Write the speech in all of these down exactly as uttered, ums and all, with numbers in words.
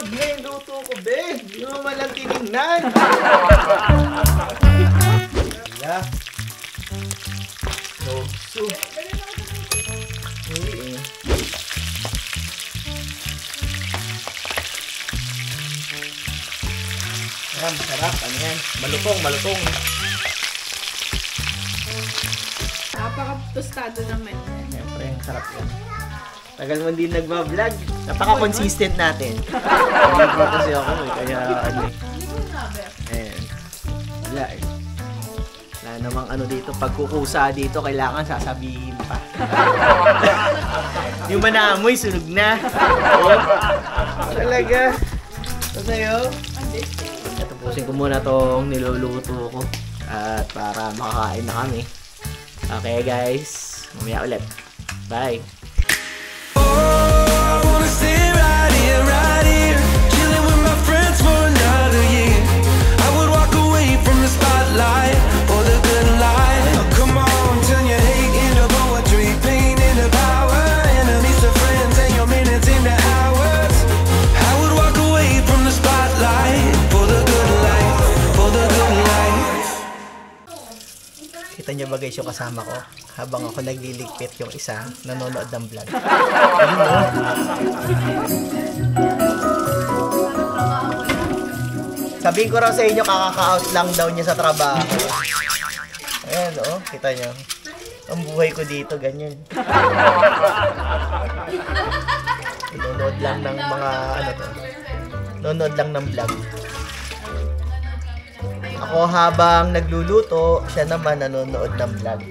sunog na yung luto ko, be. Di mo man lang tinignan. Wala. So, so. Hindi eh. Ayan, sarap. Ano yan? Malutong, malutong. Napaka-tostado naman. Siyempre, sarap yan. Tagal mo din nagbablog. Napaka-consistent natin. Nagbablog kasi ako eh. Kaya ano eh. Ayan. Wala eh. Wala namang ano dito. Pagkukusa dito, kailangan sasabihin pa. Yung manaamoy, sunog na. Oo. Talaga. Ito sa'yo. Tapusin ko muna tong niluluto ko. At para makakain na kami. Okay guys. Mamaya ulit. Bye. Kita niyo ba guys yung kasama ko? Habang ako nagliligpit yung isa, nanonood ng vlog. Sabihin ko raw sa inyo, kakaka-out lang daw niya sa trabaho. Ayan o, oh, kita niyo. Ang buhay ko dito, ganyan. Nanonood lang ng mga, ano to, nanonood lang ng vlog. Ako habang nagluluto, siya naman nanonood ng vlog.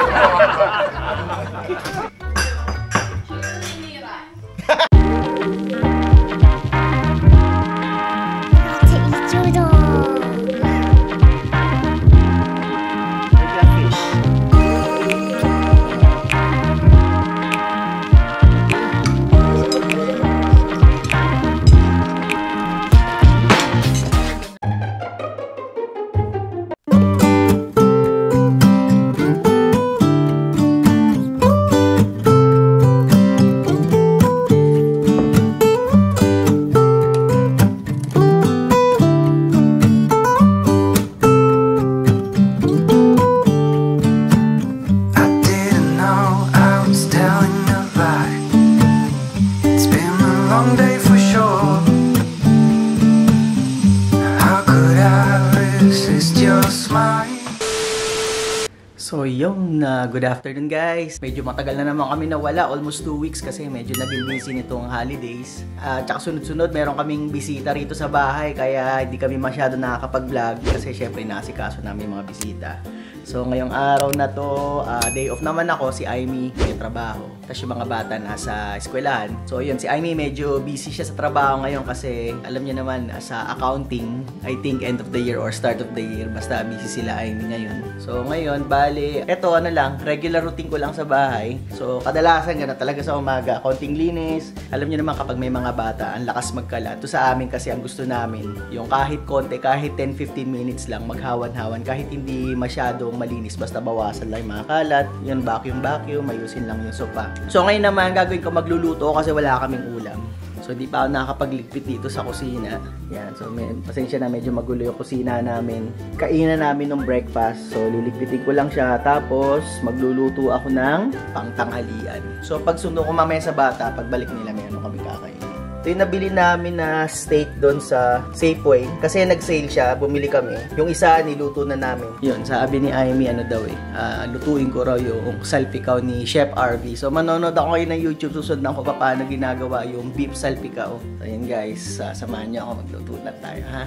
So yung uh, good afternoon guys. Medyo matagal na naman kami nawala, almost two weeks kasi medyo naging busy nitong holidays. Uh, tsaka sunod-sunod meron kaming bisita rito sa bahay kaya hindi kami masyado nakakapag-vlog kasi syempre nasikaso namin mga bisita. So ngayong araw na to, uh, day off naman ako, si Aimee may trabaho. Tapos yung mga bata nasa eskwelahan. So yun, si Aimee medyo busy siya sa trabaho ngayon kasi alam niya naman sa accounting, I think end of the year or start of the year, basta busy sila Aimee ngayon. So ngayon, bali, eto ano lang, regular routine ko lang sa bahay. So kadalasan gana talaga sa umaga, konting linis. Alam niyo naman kapag may mga bata, ang lakas magkalat. To sa amin kasi ang gusto namin, yung kahit konti, kahit ten to fifteen minutes lang maghawan-hawan, kahit hindi masyadong malinis, basta bawasan lang yung mga kalat, yun vacuum-vacuum, mayusin lang yung sofa. So ngayon naman gagawin ko magluluto kasi wala kaming ulam. So di pa ako nakakapagligpit dito sa kusina. Yan, so may, pasensya na medyo magulo yung kusina namin. Kainan namin ng breakfast. So liligpitin ko lang siya tapos magluluto ako ng pangtanghalian. So pag sundo ko mamaya sa bata, pagbalik nila meron kami kakainin. Ito yung nabili namin na steak doon sa Safeway. Kasi nag-sale siya, bumili kami. Yung isa, niluto na namin. Yun, sabi ni Aimee, ano daw eh, uh, lutuin ko raw yung salpikaw ni Chef R V. So, manonood ako ngayon ng YouTube, susundan ko pa paano ginagawa yung beef salpikaw. So, yun guys, uh, samahan niyo ako, magluto na tayo, ha?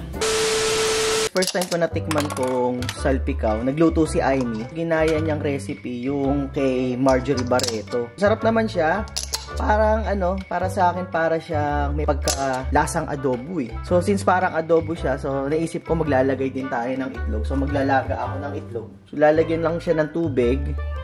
First time ko natikman kong salpikaw, nagluto si Aimee. Ginaya niyang recipe yung kay Marjorie Barreto. Sarap naman siya. Parang ano, para sa akin para siyang may pagka-lasang adobo eh. So since parang adobo siya, so naisip ko maglalagay din tayo ng itlog. So maglalaga ako ng itlog. So lalagyan lang siya ng tubig.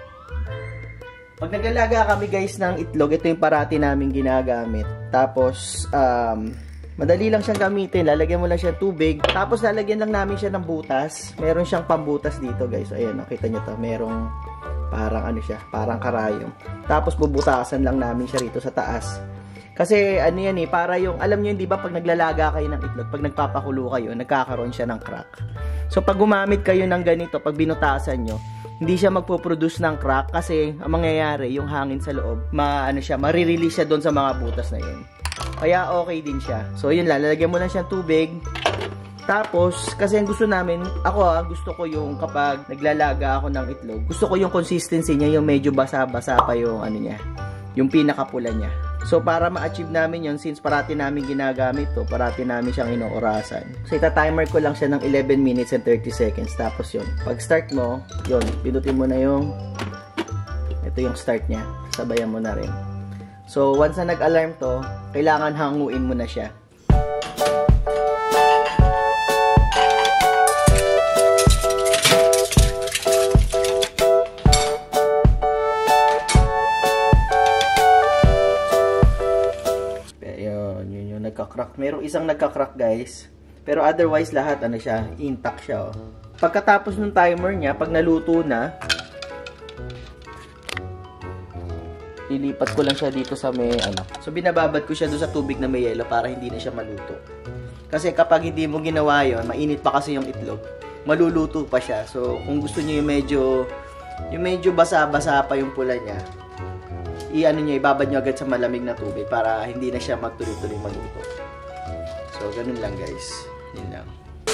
Pag naglalaga kami guys ng itlog, ito yung parati namin ginagamit. Tapos um madali lang siyang gamitin. Lalagyan mo lang siya tubig. Tapos lalagyan lang namin siya ng butas. Meron siyang pambutas dito guys. Ayan, nakita nyo to. Merong parang ano siya, parang karayom. Tapos bubutasan lang namin siya rito sa taas. Kasi ano yan eh, para yung, alam nyo yun, di ba, pag naglalaga kayo ng itlog, pag nagpapakulo kayo, nagkakaroon siya ng crack. So, pag gumamit kayo ng ganito, pag binutasan nyo, hindi siya magpo-produce ng crack kasi ang mangyayari, yung hangin sa loob, ma, ano siya, marirelease siya doon sa mga butas na yun. Kaya okay din siya. So, yun lang, lalagyan mo lang siyang tubig. Tapos, kasi ang gusto namin, ako ah, gusto ko yung kapag naglalaga ako ng itlog, gusto ko yung consistency niya, yung medyo basa-basa pa yung ano niya, yung pinakapula niya. So, para ma-achieve namin yun, since parati namin ginagamit to, parati namin siyang inoorasan. So, ita-timer ko lang siya ng eleven minutes and thirty seconds. Tapos yun, pag start mo, yun, pinutin mo na yung, ito yung start niya. Sabayan mo na rin. So, once na nag-alarm to, kailangan hanguin mo na siya. Nagka-crack. Merong isang nagka-crack, guys. Pero otherwise, lahat, ano siya, intact siya, oh. Pagkatapos ng timer niya, pag naluto na, ilipat ko lang siya dito sa may, ano. So, binababad ko siya doon sa tubig na may yelo para hindi na siya maluto. Kasi kapag hindi mo ginawa yon, mainit pa kasi yung itlog, maluluto pa siya. So, kung gusto niyo yung medyo, yung medyo basa-basa pa yung pula niya, i-ano nyo, ibabad nyo agad sa malamig na tubig para hindi na siya magtuloy-tuloy maluto. So, ganun lang, guys. Yun lang.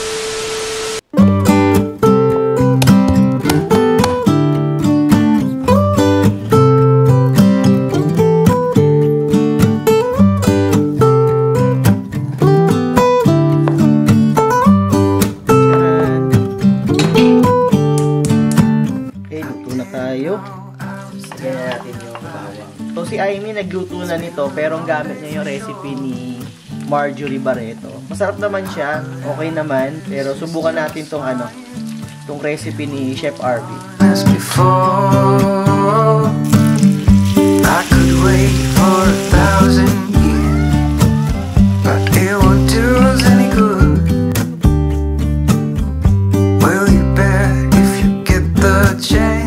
Okay, luto na tayo. Lagyan natin yung bawang. So, si Amy nagluto na nito, pero ang gamit niya yung recipe ni Marjorie Barreto. Masarap naman siya, okay naman, pero subukan natin tong ano, tong recipe ni Chef Arby. As before, I could wait for a thousand years, but it won't do us any good. Will you bet if you get the chance?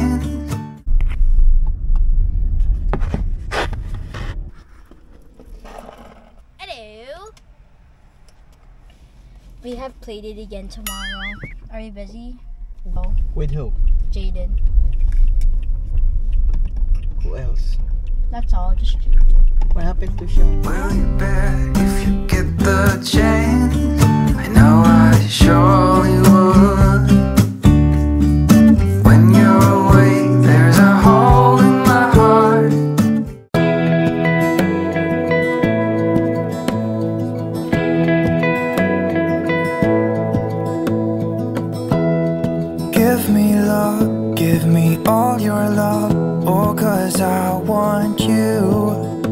We have played it again tomorrow. Are you busy? No. With who? Jaden. Who else? That's all, just Jaden. What happened to Sean? Will you bet if you get the chance? I know I surely would. When you're away, there's a hole in my heart. Give me love, give me all your love, oh, 'cause I want you.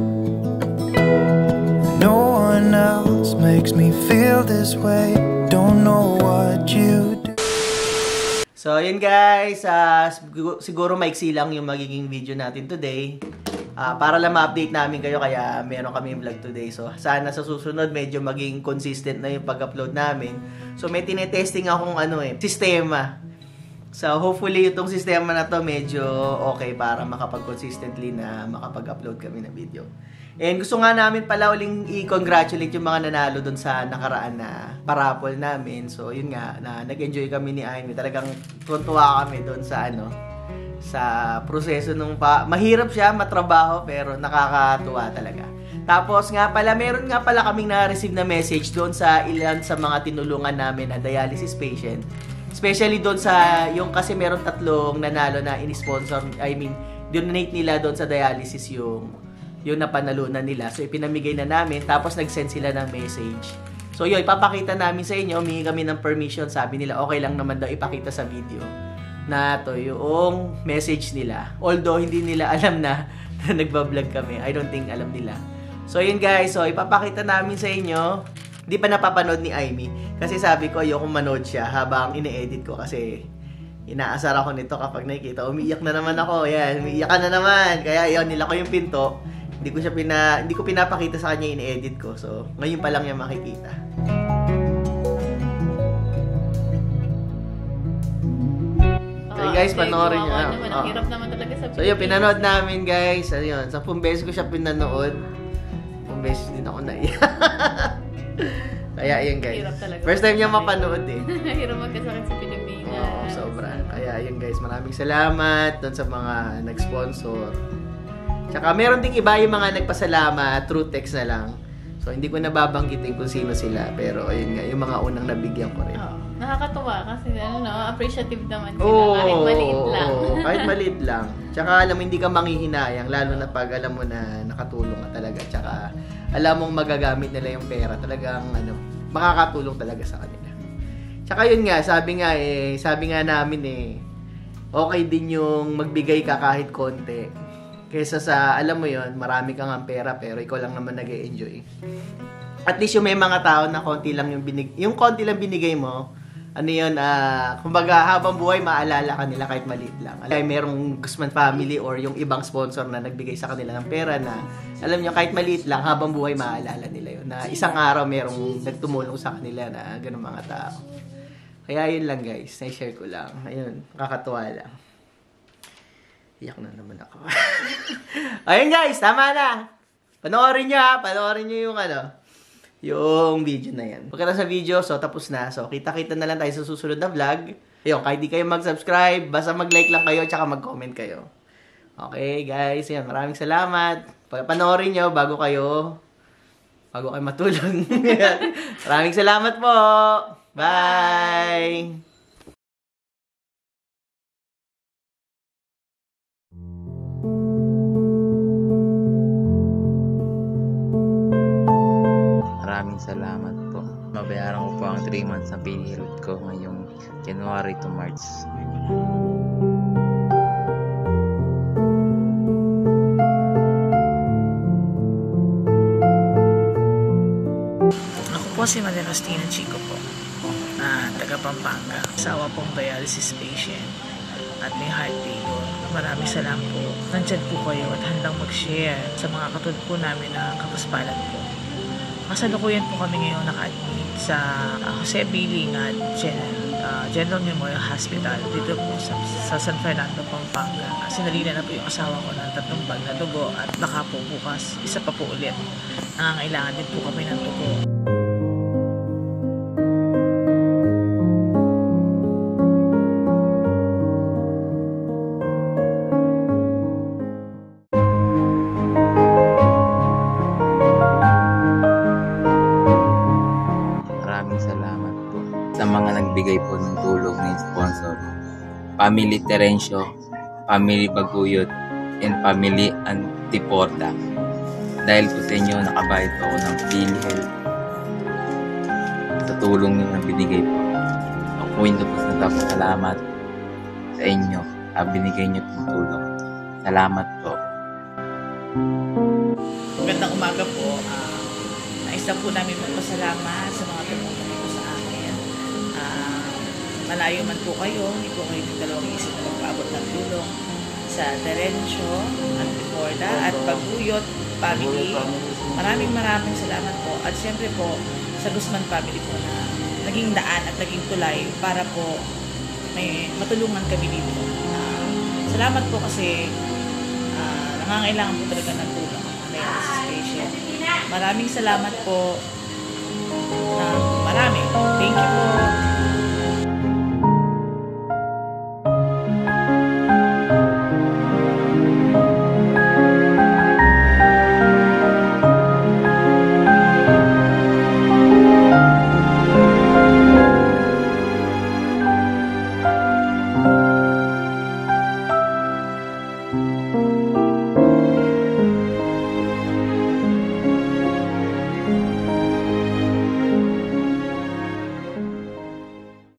No one else makes me feel this way, don't know what you do. So, yun guys, uh, siguro maiksi lang yung magiging video natin today. Uh, para lang ma-update namin kayo, kaya meron kami vlog today. So, sana sa susunod medyo maging consistent na yung pag-upload namin. So, may tinetesting akong ano eh, sistema. So, hopefully, itong sistema na to medyo okay para makapag-consistently na makapag-upload kami ng video. And gusto nga namin pala uling i-congratulate yung mga nanalo dun sa nakaraan na parapol namin. So, yun nga, na nag-enjoy kami ni Amy. Talagang tuntua kami dun sa ano, sa proseso nung pa. Mahirap siya, matrabaho, pero nakakatuwa talaga. Tapos nga pala, meron nga pala kaming na-receive na message doon sa ilan sa mga tinulungan namin na dialysis patient. Especially doon sa, yung kasi meron tatlong nanalo na in-sponsor, I mean, donate nila doon sa dialysis yung, yung napanalunan nila. So, ipinamigay na namin, tapos nag-send sila ng message. So, yun, ipapakita namin sa inyo, humingi kami ng permission, sabi nila, okay lang naman daw ipakita sa video na to yung message nila. Although, hindi nila alam na, na nagbablog kami. I don't think alam nila. So, yun guys, so, ipapakita namin sa inyo. Di pa napapanood ni Amy. Kasi sabi ko, ayoko manood siya habang ine-edit ko. Kasi inaasar ako nito kapag nakikita. Umiiyak na naman ako. Yan, umiiyak ka na naman. Kaya yun, nila ko yung pinto. Hindi ko siya pina, hindi ko pinapakita sa kanya ine-edit ko. So, ngayon pa lang yung makikita. So, guys, panoorin nyo. Ang hirap naman talaga sa So, yun, pinanood namin, guys. Ayun, sampung beses ko siya pinanood. beses din ako naiyak. Kaya yun guys. Hirap talaga. First time niya mapanood eh. Hirap magkasakit sa Pilipinas. Oo, sobra. Kaya yun guys, maraming salamat doon sa mga nag-sponsor. Tsaka meron ding iba yung mga nagpasalamat through text na lang. So hindi ko nababanggitin kung sino sila, pero ayun nga, yung mga unang nabigyan ko rin. Oo. Nakakatuwa kasi ano, no, appreciative naman sila Oo, kahit maliit lang. Oo, kahit maliit lang. Tsaka alam mo, hindi ka manghihinayang, lalo na pag alam mo na nakatulong ka talaga. Tsaka alam mong magagamit nila yung pera, talagang ano, makakatulong talaga sa kanila. Tsaka yun nga, sabi nga eh, sabi nga namin eh, okay din yung magbigay ka kahit konti. Kesa sa, alam mo yon, marami kang ang pera pero ikaw lang naman nag-e-enjoy. At least yung may mga tao na konti lang yung binig, yung konti lang binigay mo, ano yun, uh, kumbaga habang buhay maalala ka nila kahit maliit lang. Ay, merong Guzman family or yung ibang sponsor na nagbigay sa kanila ng pera na, alam nyo, kahit maliit lang, habang buhay maalala nila yun. Na isang araw merong nagtumulong sa kanila na ganun mga tao. Kaya yun lang guys, na-share ko lang. Ayun, kakatuwa lang. Iyak na naman ako. Ayun guys, tama na. Panoorin nyo ha, panoorin nyo yung ano, yung video na yan. Pagkatapos sa video, so tapos na. So kita-kita na lang tayo sa susunod na vlog. Ayun, kahit di kayo mag-subscribe, basta mag-like lang kayo, tsaka mag-comment kayo. Okay guys, yan, maraming salamat. Panoorin nyo bago kayo, bago kayo matulog. Maraming salamat po. Bye! Maraming salamat po. Mabayaran ko po ang three months na pinirot ko ngayong January to March. Ako po si Maderostina Chico po, na taga Pampanga. Asawa pong dialysis patient at may heart failure. Maraming salamat po. Nandyan po kayo at handang mag-share sa mga katulad po namin na kapaspalan po. Kasalukuyan po kami ngayon naka-admit sa uh, Jose B. Lingad Gen uh, General Memorial Hospital dito po sa, sa San Fernando, Pampanga. Sinalina na po yung asawa ko ng tatlong bag na dugo at baka po bukas isa pa po ulit. Nangangailangan din po kami ng dugo. Sa mga nagbigay po ng tulong ng sponsor, Family Terencio, Family Baguyot, and Family Antiporta. Dahil po sa inyo, nakabayad po ako ng PhilHealth sa tulong nyo na binigay po. Ako po yung tapos na tapos salamat sa inyo na binigay nyo pong tulong. Salamat po. Magandang umaga po. Uh, nais lang po namin magpasalamat sa mga tumulong ito sa akin. Uh, malayo man po kayo, hindi po kayo ng dalawang isip na magpaabot ng tulong sa Terencio, Antiporta at Baguyot family. Maraming maraming salamat po. At siyempre po sa Guzman family po na naging daan at naging tulay para po may matulungan kami dito. Uh, salamat po kasi uh, nangangailangan po talaga ng tulong ang dialysis patient. Maraming salamat po. Uh, marami. Thank you po.